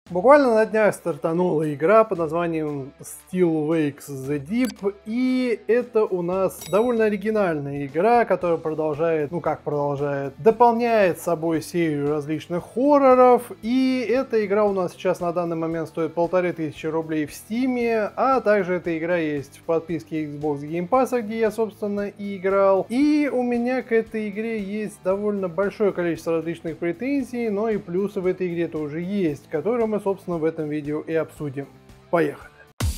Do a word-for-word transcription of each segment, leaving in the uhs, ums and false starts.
Буквально на днях стартанула игра под названием Still Wakes the Deep, и это у нас довольно оригинальная игра, которая продолжает, ну как продолжает, дополняет собой серию различных хорроров, и эта игра у нас сейчас на данный момент стоит полторы тысячи рублей в Steam, а также эта игра есть в подписке Xbox Game Pass, где я, собственно, и играл, и у меня к этой игре есть довольно большое количество различных претензий, но и плюсы в этой игре тоже есть, которые мы, собственно, в этом видео и обсудим. Поехали!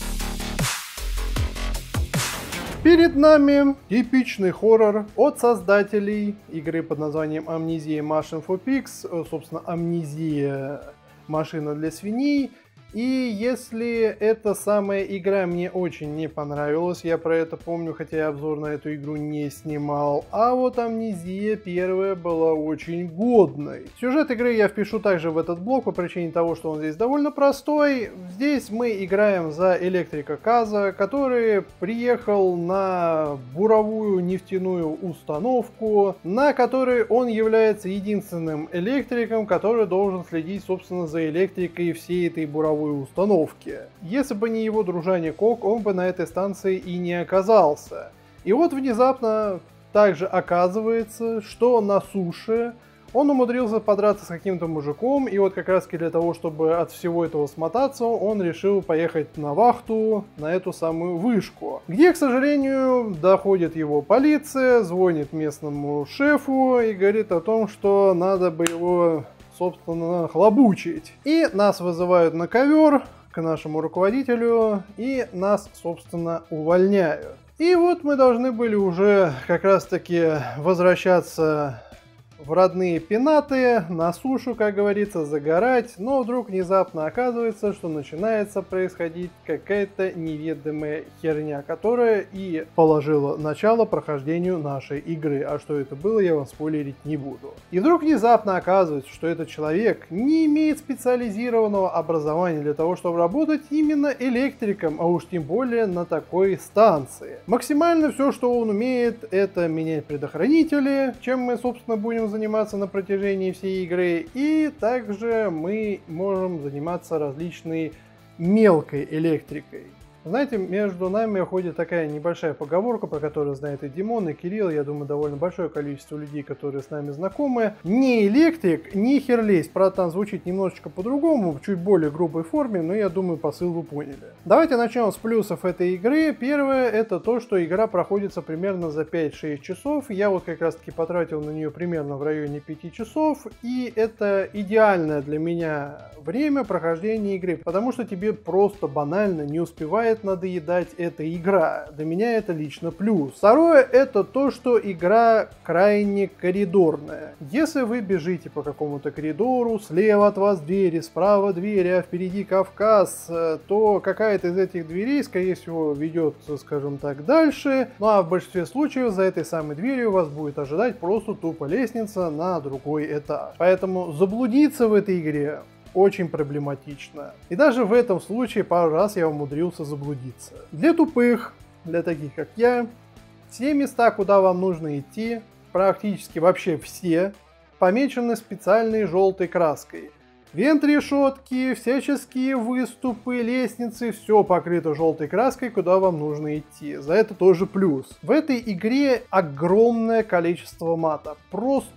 Перед нами типичный хоррор от создателей игры под названием Amnesia Machine for Pigs, собственно, Amnesia машина для свиней. И если эта самая игра мне очень не понравилась, я про это помню, хотя я обзор на эту игру не снимал, а вот Amnesia первая была очень годной. Сюжет игры я впишу также в этот блок по причине того, что он здесь довольно простой. Здесь мы играем за электрика Каза, который приехал на буровую нефтяную установку, на которой он является единственным электриком, который должен следить, собственно, за электрикой всей этой буровой установки. Если бы не его дружание Кок, он бы на этой станции и не оказался. И вот внезапно также оказывается, что на суше он умудрился подраться с каким-то мужиком, и вот как раз для того, чтобы от всего этого смотаться, он решил поехать на вахту на эту самую вышку, где, к сожалению, доходит его полиция, звонит местному шефу и говорит о том, что надо бы его, собственно, хлобучить. И нас вызывают на ковер к нашему руководителю, и нас, собственно, увольняют. И вот мы должны были уже как раз-таки возвращаться в родные пенаты, на сушу, как говорится, загорать, но вдруг внезапно оказывается, что начинается происходить какая-то неведомая херня, которая и положила начало прохождению нашей игры. А что это было, я вам спойлерить не буду. И вдруг внезапно оказывается, что этот человек не имеет специализированного образования для того, чтобы работать именно электриком, а уж тем более на такой станции. Максимально все, что он умеет, это менять предохранители, чем мы, собственно, будем заниматься на протяжении всей игры, и также мы можем заниматься различной мелкой электрикой. Знаете, между нами ходит такая небольшая поговорка, про которую знает и Димон, и Кирилл, я думаю, довольно большое количество людей, которые с нами знакомы. Не электрик, не хер лезть. Правда, там звучит немножечко по-другому, в чуть более грубой форме, но я думаю, посыл вы поняли. Давайте начнем с плюсов этой игры. Первое, это то, что игра проходится примерно за пять-шесть часов. Я вот как раз таки потратил на нее примерно в районе пяти часов, и это идеальное для меня время прохождения игры, потому что тебе просто банально не успевает надоедать эта игра. Для меня это лично плюс. Второе, это то, что игра крайне коридорная. Если вы бежите по какому-то коридору, слева от вас двери, справа двери, а впереди Кавказ, то какая-то из этих дверей, скорее всего, ведет, скажем так, дальше. Ну а в большинстве случаев за этой самой дверью вас будет ожидать просто тупо лестница на другой этаж. Поэтому заблудиться в этой игре очень проблематично. И даже в этом случае пару раз я умудрился заблудиться. Для тупых, для таких как я, все места, куда вам нужно идти, практически вообще все, помечены специальной желтой краской. Вент решетки, всяческие выступы, лестницы, все покрыто желтой краской, куда вам нужно идти. За это тоже плюс. В этой игре огромное количество мата. Просто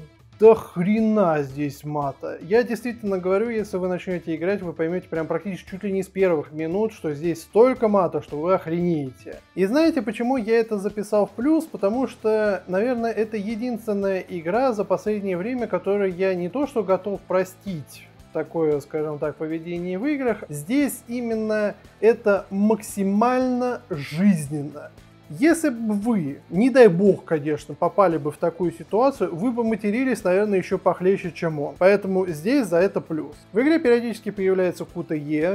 до хрена здесь мата. Я действительно говорю, если вы начнете играть, вы поймете прям практически чуть ли не с первых минут, что здесь столько мата, что вы охренеете. И знаете, почему я это записал в плюс? Потому что, наверное, это единственная игра за последнее время, которую я не то что готов простить такое, скажем так, поведение в играх. Здесь именно это максимально жизненно. Если бы вы, не дай бог, конечно, попали бы в такую ситуацию, вы бы матерились, наверное, еще похлеще, чем он. Поэтому здесь за это плюс. В игре периодически появляется ку тэ е,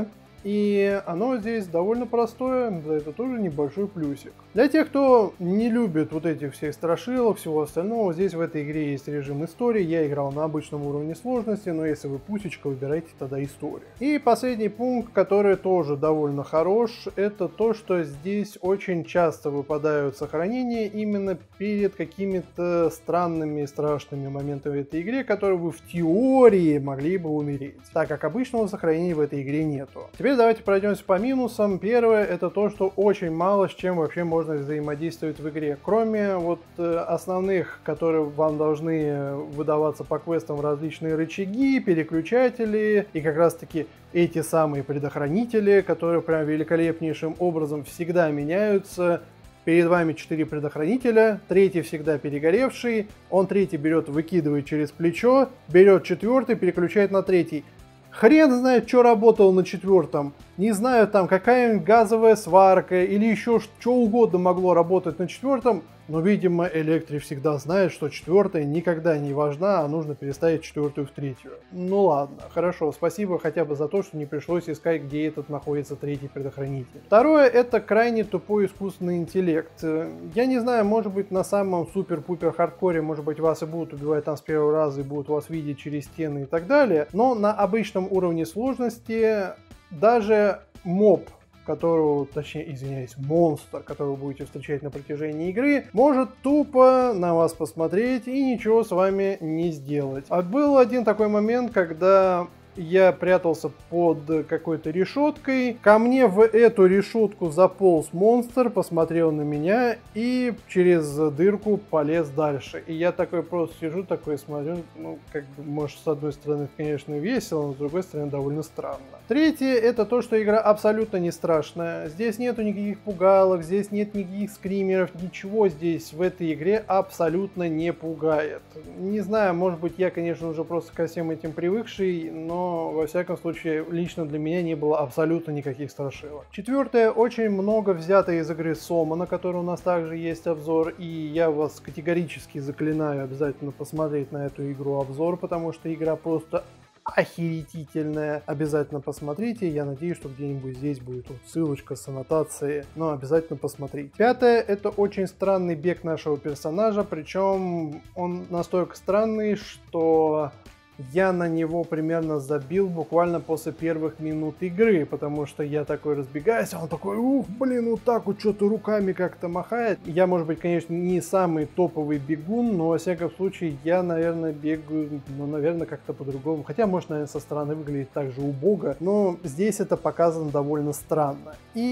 И оно здесь довольно простое, за это тоже небольшой плюсик. Для тех, кто не любит вот этих всех страшилок, всего остального, здесь в этой игре есть режим истории. Я играл на обычном уровне сложности, но если вы пусечка, выбирайте тогда историю. И последний пункт, который тоже довольно хорош, это то, что здесь очень часто выпадают сохранения именно перед какими-то странными и страшными моментами в этой игре, которые вы в теории могли бы умереть, так как обычного сохранения в этой игре нету. Теперь давайте пройдемся по минусам. Первое, это то, что очень мало с чем вообще можно взаимодействовать в игре, кроме вот э, основных, которые вам должны выдаваться по квестам, различные рычаги, переключатели и как раз таки эти самые предохранители, которые прям великолепнейшим образом всегда меняются. Перед вами четыре предохранителя, третий всегда перегоревший, он третий берет, выкидывает через плечо, берет четвертый, переключает на третий. Хрен знает, что работало на четвертом. Не знаю, там какая-нибудь газовая сварка или еще что угодно могло работать на четвертом. Но, видимо, Электрик всегда знает, что четвертая никогда не важна, а нужно переставить четвертую в третью. Ну ладно, хорошо, спасибо хотя бы за то, что не пришлось искать, где этот находится третий предохранитель. Второе, это крайне тупой искусственный интеллект. Я не знаю, может быть, на самом супер-пупер хардкоре, может быть, вас и будут убивать там с первого раза и будут вас видеть через стены и так далее. Но на обычном уровне сложности даже моб, которого, точнее, извиняюсь, монстр, которого вы будете встречать на протяжении игры, может тупо на вас посмотреть и ничего с вами не сделать. А был один такой момент, когда я прятался под какой-то решеткой, ко мне в эту решетку заполз монстр, посмотрел на меня и через дырку полез дальше. И я такой просто сижу, такой смотрю, ну, как бы, может, с одной стороны, конечно, весело, но с другой стороны, довольно странно. Третье, это то, что игра абсолютно не страшная. Здесь нету никаких пугалок, здесь нет никаких скримеров, ничего здесь в этой игре абсолютно не пугает. Не знаю, может быть, я, конечно, уже просто ко всем этим привыкший, но во всяком случае, лично для меня не было абсолютно никаких страшилок. Четвертое, очень много взято из игры Сома, на которой у нас также есть обзор, и я вас категорически заклинаю обязательно посмотреть на эту игру обзор, потому что игра просто охерительная. Обязательно посмотрите, я надеюсь, что где-нибудь здесь будет вот ссылочка с аннотацией, но обязательно посмотрите. Пятое, это очень странный бег нашего персонажа, причем он настолько странный, что я на него примерно забил буквально после первых минут игры, потому что я такой разбегаюсь, а он такой, ух, блин, вот так вот что-то руками как-то махает. Я, может быть, конечно, не самый топовый бегун, но, во всяком случае, я, наверное, бегаю, ну, наверное, как-то по-другому. Хотя, может, наверное, со стороны выглядит так же убого, но здесь это показано довольно странно.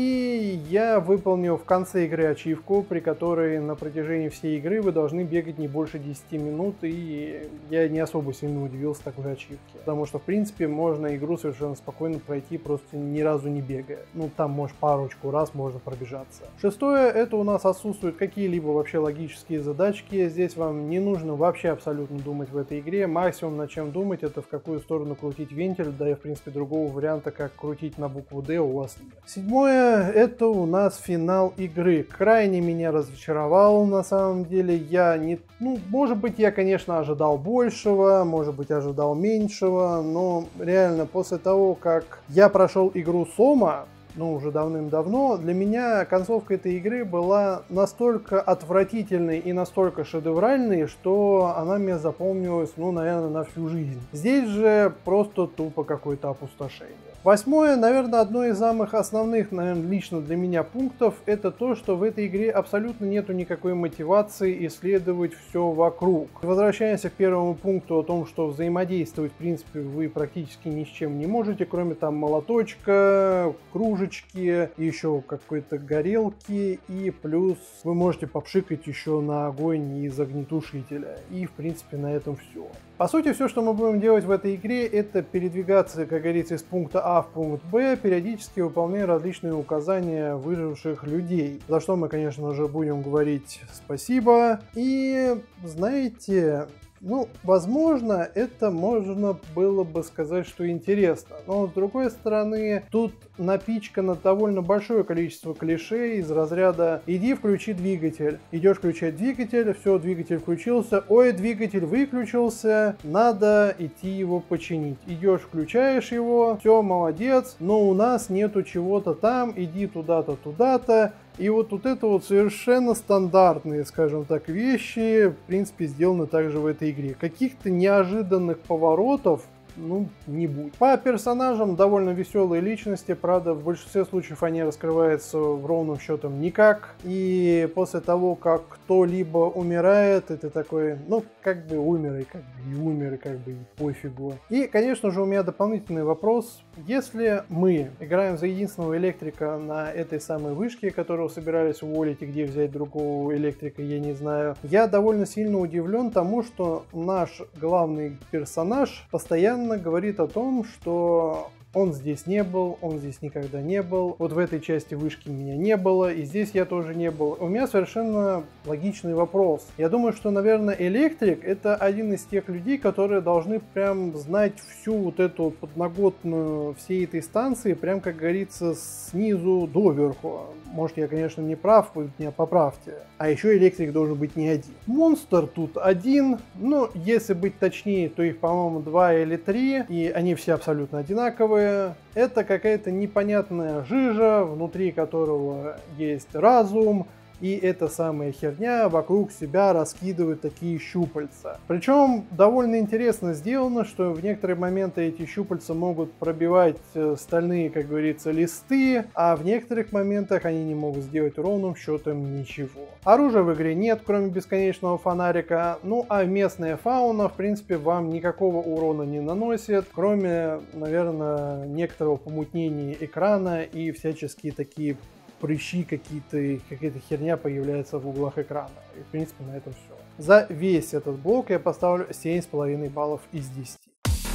И я выполнил в конце игры ачивку, при которой на протяжении всей игры вы должны бегать не больше десяти минут, и я не особо сильно удивился такой ачивки. Потому что, в принципе, можно игру совершенно спокойно пройти, просто ни разу не бегая. Ну, там, может, парочку раз можно пробежаться. Шестое, это у нас отсутствуют какие-либо вообще логические задачки. Здесь вам не нужно вообще абсолютно думать в этой игре. Максимум, над чем думать, это в какую сторону крутить вентиль, да и, в принципе, другого варианта, как крутить на букву D, у вас нет. Седьмое, это у нас финал игры. Крайне меня разочаровал, на самом деле. Я не... Ну, может быть, я, конечно, ожидал большего, может быть, ожидал меньшего, но реально после того, как я прошел игру Сома, ну, уже давным-давно, для меня концовка этой игры была настолько отвратительной и настолько шедевральной, что она мне запомнилась, ну, наверное, на всю жизнь. Здесь же просто тупо какое-то опустошение. Восьмое, наверное, одно из самых основных, наверное, лично для меня пунктов, это то, что в этой игре абсолютно нету никакой мотивации исследовать все вокруг. Возвращаясь к первому пункту о том, что взаимодействовать, в принципе, вы практически ни с чем не можете, кроме там молоточка, кружечки, еще какой-то горелки, и плюс вы можете попшикать еще на огонь из огнетушителя. И, в принципе, на этом все. По сути, все, что мы будем делать в этой игре, это передвигаться, как говорится, из пункта А в пункт Б, периодически выполняя различные указания выживших людей. За что мы, конечно же, будем говорить спасибо. И, знаете, Ну, возможно, это можно было бы сказать, что интересно. Но, с другой стороны, тут напичкано довольно большое количество клише из разряда «иди включи двигатель». Идешь включать двигатель, все, двигатель включился, ой, двигатель выключился, надо идти его починить. Идешь, включаешь его, все, молодец, но у нас нету чего-то там, иди туда-то, туда-то. И вот, вот это вот совершенно стандартные, скажем так, вещи, в принципе, сделаны также в этой игре. Каких-то неожиданных поворотов, ну, не будет. По персонажам довольно веселые личности, правда, в большинстве случаев они раскрываются в ровным счетом никак. И после того, как кто-либо умирает, это такой, ну, как бы умер, и как бы и умер, и как бы и пофигу. И, конечно же, у меня дополнительный вопрос. Если мы играем за единственного электрика на этой самой вышке, которого собирались уволить, и где взять другого электрика, я не знаю, я довольно сильно удивлен тому, что наш главный персонаж постоянно говорит о том, что он здесь не был, он здесь никогда не был, вот в этой части вышки меня не было, и здесь я тоже не был. У меня совершенно логичный вопрос. Я думаю, что, наверное, электрик — это один из тех людей, которые должны прям знать всю вот эту подноготную всей этой станции, прям, как говорится, снизу доверху. Может, я, конечно, не прав, вы меня поправьте. А еще электрик должен быть не один. Монстр тут один, но если быть точнее, то их, по-моему, два или три, и они все абсолютно одинаковые. Это какая-то непонятная жижа, внутри которого есть разум, и эта самая херня вокруг себя раскидывает такие щупальца. Причем довольно интересно сделано, что в некоторые моменты эти щупальца могут пробивать стальные, как говорится, листы, а в некоторых моментах они не могут сделать ровным счетом ничего. Оружия в игре нет, кроме бесконечного фонарика, ну а местная фауна, в принципе, вам никакого урона не наносит, кроме, наверное, некоторого помутнения экрана и всяческие такие прыщи, какие-то, какая-то херня появляется в углах экрана. И, в принципе, на этом все. За весь этот блок я поставлю семь с половиной баллов из десяти.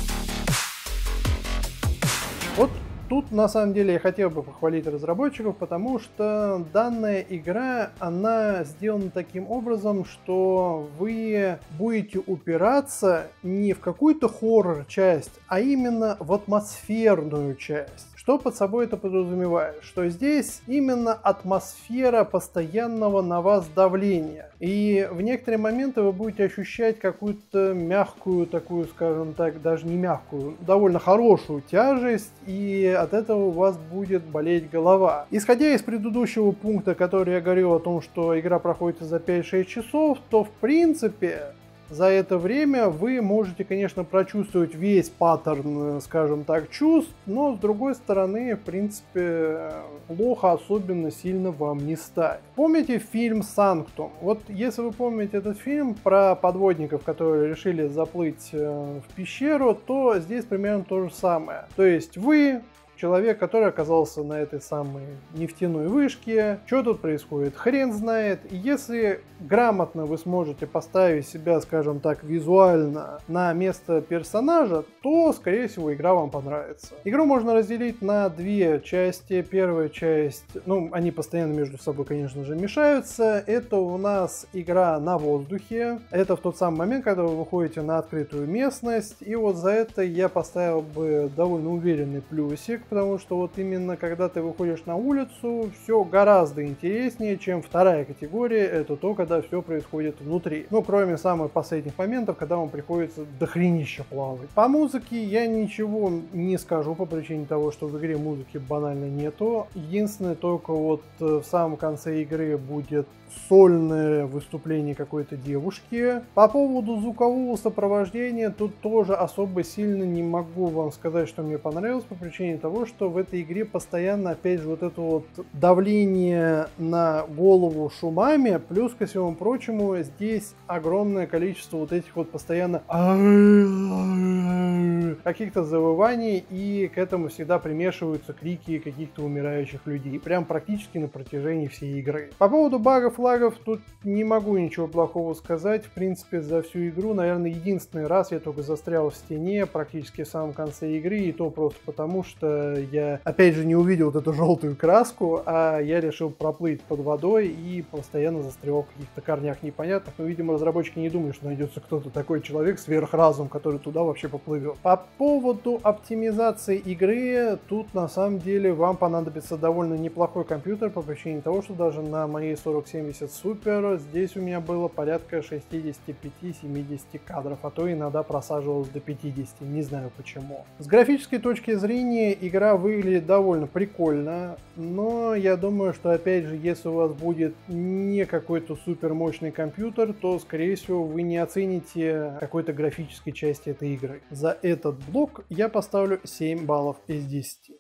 Вот тут, на самом деле, я хотел бы похвалить разработчиков, потому что данная игра, она сделана таким образом, что вы будете упираться не в какую-то хоррор-часть, а именно в атмосферную часть. Что под собой это подразумевает? Что здесь именно атмосфера постоянного на вас давления. И в некоторые моменты вы будете ощущать какую-то мягкую, такую, скажем так, даже не мягкую, довольно хорошую тяжесть, и от этого у вас будет болеть голова. Исходя из предыдущего пункта, который я говорил о том, что игра проходит за пять-шесть часов, то в принципе за это время вы можете, конечно, прочувствовать весь паттерн, скажем так, чувств, но с другой стороны, в принципе, плохо особенно сильно вам не стать. Помните фильм «Санктум»? Вот если вы помните этот фильм про подводников, которые решили заплыть в пещеру, то здесь примерно то же самое. То есть вы человек, который оказался на этой самой нефтяной вышке. Что тут происходит? Хрен знает. И если грамотно вы сможете поставить себя, скажем так, визуально на место персонажа, то, скорее всего, игра вам понравится. Игру можно разделить на две части. Первая часть, ну, они постоянно между собой, конечно же, мешаются. Это у нас игра на воздухе. Это в тот самый момент, когда вы выходите на открытую местность. И вот за это я поставил бы довольно уверенный плюсик, потому что вот именно когда ты выходишь на улицу, все гораздо интереснее, чем вторая категория, это то, когда все происходит внутри. Ну, кроме самых последних моментов, когда вам приходится дохренища плавать. По музыке я ничего не скажу по причине того, что в игре музыки банально нету. Единственное, только вот в самом конце игры будет сольное выступление какой-то девушки. По поводу звукового сопровождения тут тоже особо сильно не могу вам сказать, что мне понравилось, по причине того, что в этой игре постоянно, опять же, вот это вот давление на голову шумами, плюс ко всему прочему, здесь огромное количество вот этих вот постоянно каких-то завываний, и к этому всегда примешиваются крики каких-то умирающих людей, прям практически на протяжении всей игры. По поводу багов, лагов, тут не могу ничего плохого сказать. В принципе, за всю игру, наверное, единственный раз я только застрял в стене практически в самом конце игры, и то просто потому, что что я, опять же, не увидел вот эту желтую краску, а я решил проплыть под водой и постоянно застревал в каких-то корнях непонятных. Но, видимо, разработчики не думают, что найдется кто-то такой человек, сверхразум, который туда вообще поплывет. По поводу оптимизации игры, тут на самом деле вам понадобится довольно неплохой компьютер по причине того, что даже на моей сорок семьдесят Super здесь у меня было порядка шестьдесят пять - семьдесят кадров, а то иногда просаживалось до пятидесяти, не знаю почему. С графической точки зрения игра выглядит довольно прикольно, но я думаю, что опять же, если у вас будет не какой-то супер мощный компьютер, то скорее всего вы не оцените какой-то графической части этой игры. За этот блок я поставлю семь баллов из десяти.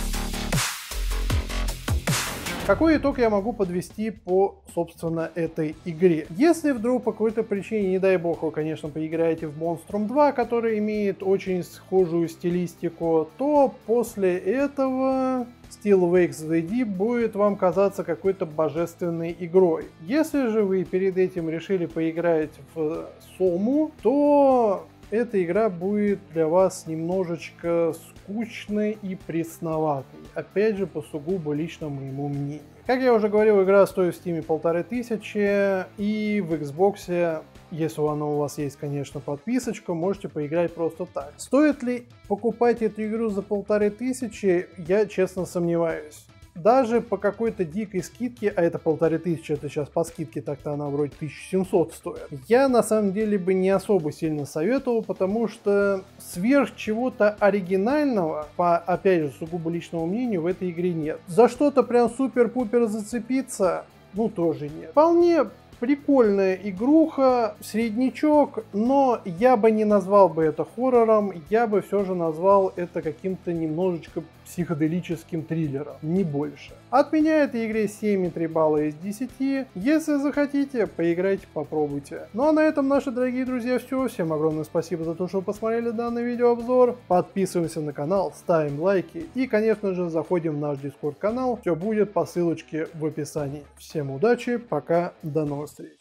Какой итог я могу подвести по, собственно, этой игре? Если вдруг по какой-то причине, не дай бог, вы, конечно, поиграете в Monstrum два, который имеет очень схожую стилистику, то после этого Still Wakes the Deep будет вам казаться какой-то божественной игрой. Если же вы перед этим решили поиграть в Сому, то эта игра будет для вас немножечко скучной и пресноватой. Опять же, по сугубо личному моему мнению. Как я уже говорил, игра стоит в Steam полторы тысячи, и в Xbox, если она у вас есть, конечно, подписочка, можете поиграть просто так. Стоит ли покупать эту игру за полторы тысячи, я честно сомневаюсь. Даже по какой-то дикой скидке, а это полторы тысячи, это сейчас по скидке, так-то она вроде тысяча семьсот стоит, я на самом деле бы не особо сильно советовал, потому что сверх чего-то оригинального, по, опять же, сугубо личному мнению, в этой игре нет. За что-то прям супер-пупер зацепиться, ну тоже нет. Вполне прикольная игруха, среднячок, но я бы не назвал бы это хоррором, я бы все же назвал это каким-то немножечко психоделическим триллером, не больше. От меня этой игре семь и три балла из десяти. Если захотите, поиграйте, попробуйте. Ну а на этом, наши дорогие друзья, все. Всем огромное спасибо за то, что вы посмотрели данный видеообзор. Подписываемся на канал, ставим лайки и, конечно же, заходим в наш Discord канал. Все будет по ссылочке в описании. Всем удачи, пока, до новых встреч.